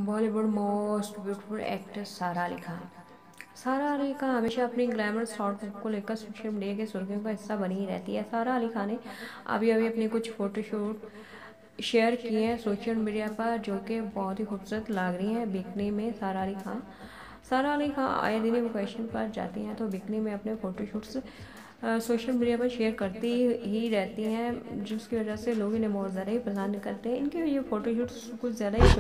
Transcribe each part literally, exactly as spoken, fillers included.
Bollywood most beautiful actress सारा अली खान। सारा अली खान हमेशा अपनी ग्लैमरस शॉर्ट लुक को लेकर सोशल मीडिया के सुर्खियों का हिस्सा बनी ही रहती है। सारा अली खान ने अभी अभी अपने कुछ फोटोशूट शेयर किए हैं सोशल मीडिया पर, जो कि बहुत ही खूबसूरत लग रही हैं। बिकनी में सारा अली खान सारा अली खान आए दिन वेकेशन पर जाती हैं तो बिकनी में अपने फ़ोटोशूट्स सोशल मीडिया पर शेयर करती ही रहती हैं, जिसकी वजह से लोग इन्हें बहुत ज़्यादा ही पसंद करते हैं। इनके ये फ़ोटोशूट्स कुछ ज़्यादा ही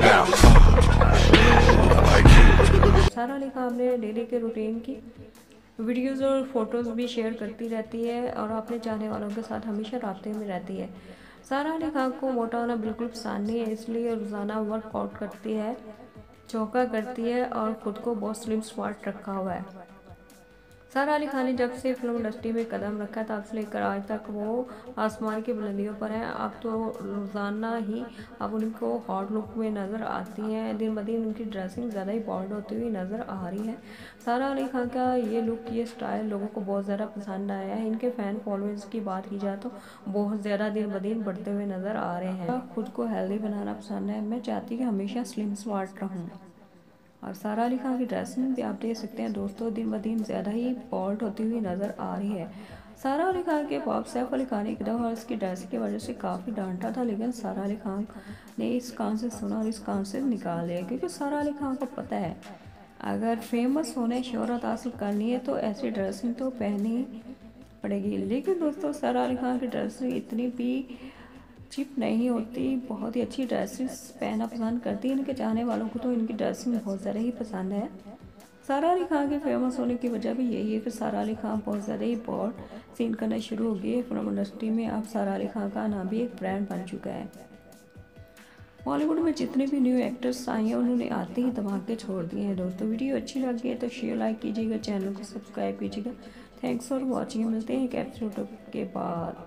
सारा अली खान अपने डेली के रूटीन की वीडियोज़ और फोटोज़ भी शेयर करती रहती है और अपने चाहने वालों के साथ हमेशा राब्ते में रहती है। सारा अली खान को मोटा होना बिल्कुल पसंद नहीं है, इसलिए रोज़ाना वर्कआउट करती है, योगा करती है और ख़ुद को बहुत स्लिम स्मार्ट रखा हुआ है। सारा अली खान ने जब से फिल्म इंडस्ट्री में कदम रखा तब से लेकर आज तक वो आसमान की बुलंदियों पर हैं। अब तो रोज़ाना ही अब उनको हॉट लुक में नज़र आती हैं। दिन ब दिन उनकी ड्रेसिंग ज़्यादा ही बॉल्ड होती हुई नज़र आ रही है। सारा अली खान का ये लुक, ये स्टाइल लोगों को बहुत ज़्यादा पसंद आया है। इनके फ़ैन फॉलोअर्स की बात की जाए तो बहुत ज़्यादा दिन ब दिन बढ़ते हुए नज़र आ रहे हैं। खुद को हेल्दी बनाना पसंद है, मैं चाहती कि हमेशा स्लिम स्मार्ट रहूँ। और सारा अली खान की ड्रेसिंग भी आप देख सकते हैं दोस्तों, दिन ब दिन ज़्यादा ही बॉल्ड होती हुई नज़र आ रही है। सारा अली खान के बाप सैफ अली खान ने एक दफ़ा इसकी ड्रेसिंग की वजह से काफ़ी डांटा था, लेकिन सारा अली खान ने इस कान से सुना और इस कान से निकाल लिया, क्योंकि सारा अली खान को पता है अगर फेमस होने, शोहरत हासिल करनी है तो ऐसी ड्रेसिंग तो पहनी पड़ेगी। लेकिन दोस्तों सारा अली खान की ड्रेसिंग इतनी भी चिप नहीं होती, बहुत ही अच्छी ड्रेसेस पहनना पसंद करती है। इनके चाहने वालों को तो इनकी ड्रेसिंग बहुत ज़्यादा ही पसंद है। सारा अली खान के फेमस होने की वजह भी यही है कि सारा अली खान बहुत ज़्यादा ही बॉल्ड सीन करना शुरू हो गई है फिल्म इंडस्ट्री में। अब सारा अली खान का नाम भी एक ब्रांड बन चुका है। बॉलीवुड में जितने भी न्यू एक्टर्स आई हैं उन्होंने आते ही धमाके छोड़ दिए हैं। दोस्तों वीडियो अच्छी लगी है तो शेयर लाइक कीजिएगा, चैनल को सब्सक्राइब कीजिएगा। Thanks for watching. मिलते हैं एक एपिसोड के बाद।